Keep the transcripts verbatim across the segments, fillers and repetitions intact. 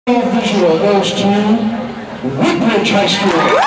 Visual goes to Woodbridge High School.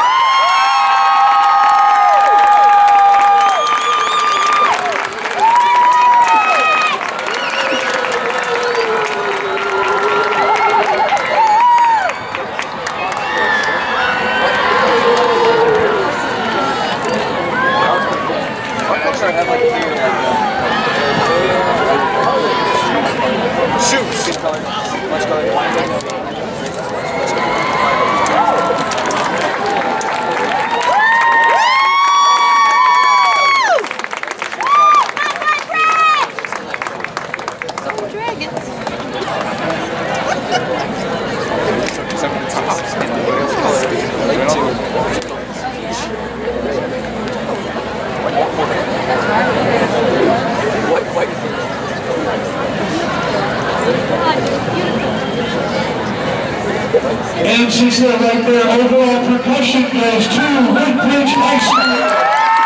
And she's there right there. Overall percussion goes to Woodbridge High School.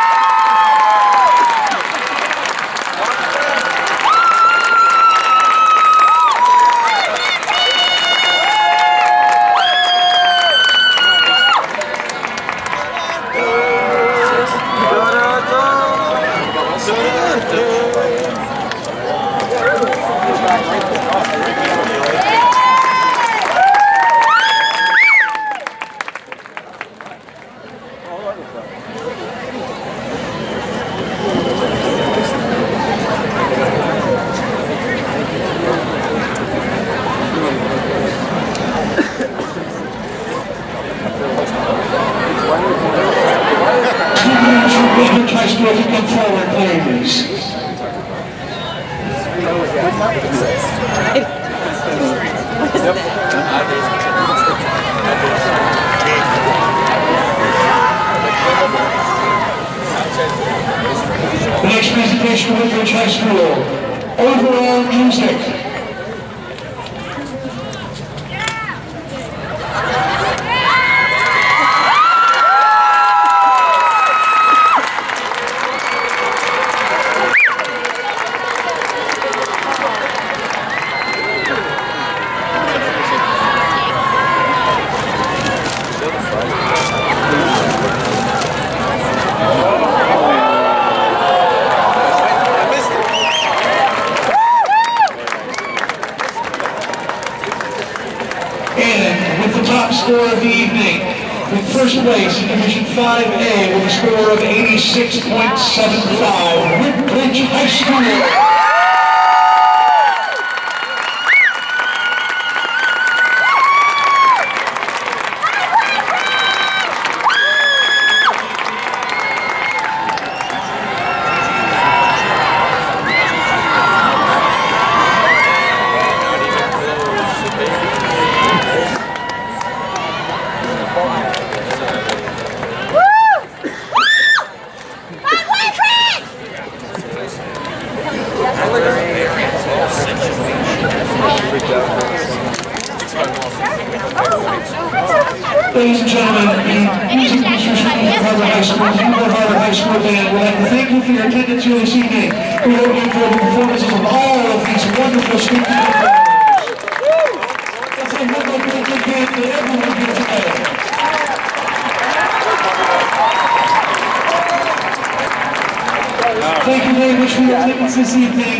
Woodbridge High School, if you come forward, please. The next presentation of Woodbridge High School, overall music. Top score of the evening, in first place in Division five A with a score of eighty-six point seven five, Woodbridge High School. Ladies and gentlemen, the music teachers from Harvard High School, the Harvard High School band would like to thank you for your attendance here this evening. We hope you enjoy the performances of all of these wonderful student performers. Let's say one more big hand to everyone here today. Thank you very much for your attendance this evening.